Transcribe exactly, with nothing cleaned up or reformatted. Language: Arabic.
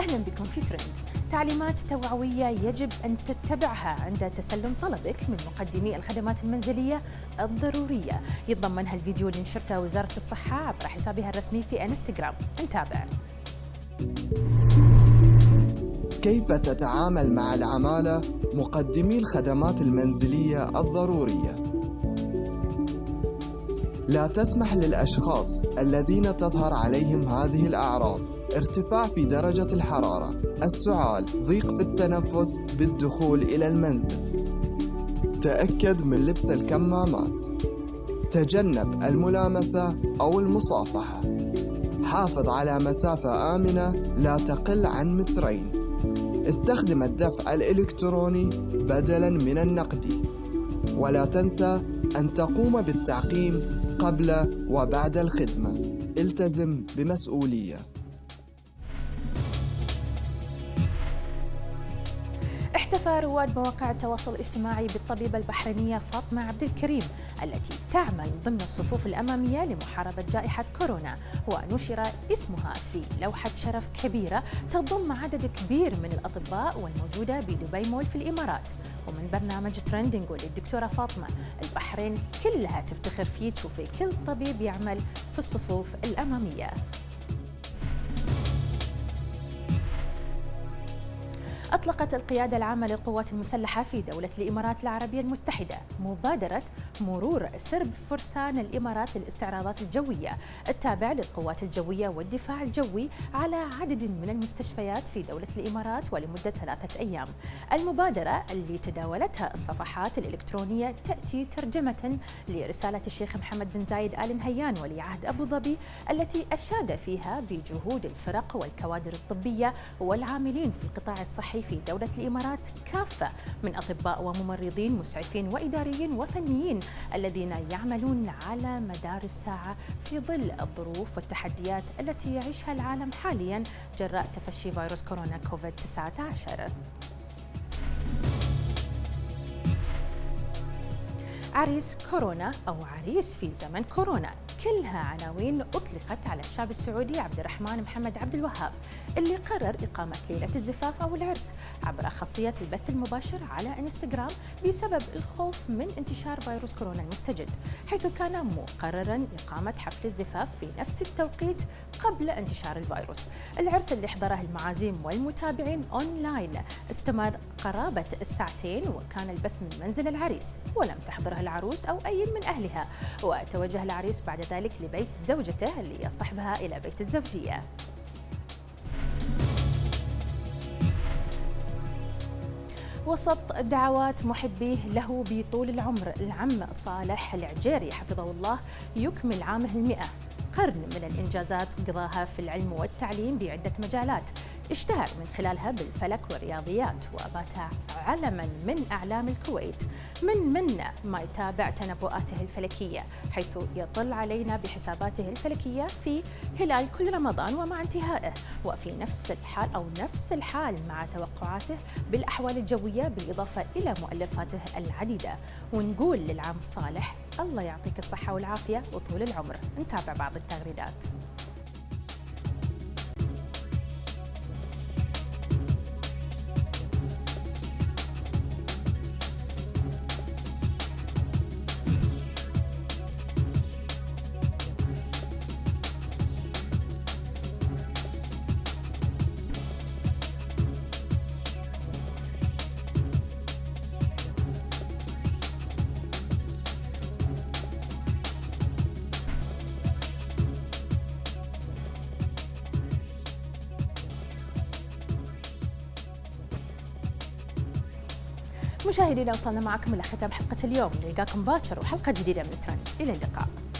أهلا بكم في ترند. تعليمات توعوية يجب أن تتبعها عند تسلم طلبك من مقدمي الخدمات المنزلية الضرورية. يتضمنها الفيديو اللي نشرته وزارة الصحة عبر حسابها الرسمي في انستغرام. نتابع. كيف تتعامل مع العمالة مقدمي الخدمات المنزلية الضرورية؟ لا تسمح للأشخاص الذين تظهر عليهم هذه الأعراض: ارتفاع في درجة الحرارة، السعال، ضيق في التنفس بالدخول إلى المنزل. تأكد من لبس الكمامات. تجنب الملامسة أو المصافحة. حافظ على مسافة آمنة لا تقل عن مترين. استخدم الدفع الإلكتروني بدلاً من النقدي. ولا تنسى أن تقوم بالتعقيم قبل وبعد الخدمة. التزم بمسؤولية. احتفى رواد مواقع التواصل الاجتماعي بالطبيبة البحرينية فاطمة عبد الكريم التي تعمل ضمن الصفوف الأمامية لمحاربة جائحة كورونا، ونشر اسمها في لوحة شرف كبيرة تضم عدد كبير من الأطباء والموجودة بدبي مول في الإمارات. ومن برنامج ترندنج للدكتورة فاطمة، البحرين كلها تفتخر فيه، تشوفي كل طبيب يعمل في الصفوف الأمامية. أطلقت القيادة العامة للقوات المسلحة في دولة الإمارات العربية المتحدة مبادرة مرور سرب فرسان الإمارات للاستعراضات الجوية التابع للقوات الجوية والدفاع الجوي على عدد من المستشفيات في دولة الإمارات ولمدة ثلاثة أيام. المبادرة اللي تداولتها الصفحات الإلكترونية تأتي ترجمة لرسالة الشيخ محمد بن زايد آل نهيان ولي عهد أبو ظبي، التي أشاد فيها بجهود الفرق والكوادر الطبية والعاملين في القطاع الصحي في دولة الإمارات كافة من أطباء وممرضين مسعفين وإداريين وفنيين الذين يعملون على مدار الساعة في ظل الظروف والتحديات التي يعيشها العالم حاليا جراء تفشي فيروس كورونا كوفيد تسعة عشر. عريس كورونا أو عريس في زمن كورونا، كلها عناوين أطلقت على الشاب السعودي عبد الرحمن محمد عبد الوهاب اللي قرر إقامة ليلة الزفاف أو العرس عبر خاصية البث المباشر على انستغرام بسبب الخوف من انتشار فيروس كورونا المستجد، حيث كان مقررا إقامة حفل الزفاف في نفس التوقيت قبل انتشار الفيروس. العرس اللي حضره المعازيم والمتابعين أونلاين استمر قرابة الساعتين، وكان البث من منزل العريس ولم تحضره العروس أو أي من أهلها، وتوجه العريس بعد ذلك لبيت زوجته اللي يصطحبها إلى بيت الزوجية. وسط دعوات محبيه له بطول العمر، العم صالح العجيري حفظه الله يكمل عامه المئة، قرن من الإنجازات قضاها في العلم والتعليم بعدة مجالات، اشتهر من خلالها بالفلك والرياضيات وبات علما من أعلام الكويت. من منا ما يتابع تنبؤاته الفلكية، حيث يطل علينا بحساباته الفلكية في هلال كل رمضان ومع انتهائه، وفي نفس الحال أو نفس الحال مع توقعاته بالأحوال الجوية، بالإضافة إلى مؤلفاته العديدة. ونقول للعم صالح الله يعطيك الصحة والعافية وطول العمر. نتابع بعض التغريدات. مشاهدينا، وصلنا معكم إلى ختام حلقة اليوم. نلقاكم باكر وحلقة جديدة من ترند. إلى اللقاء.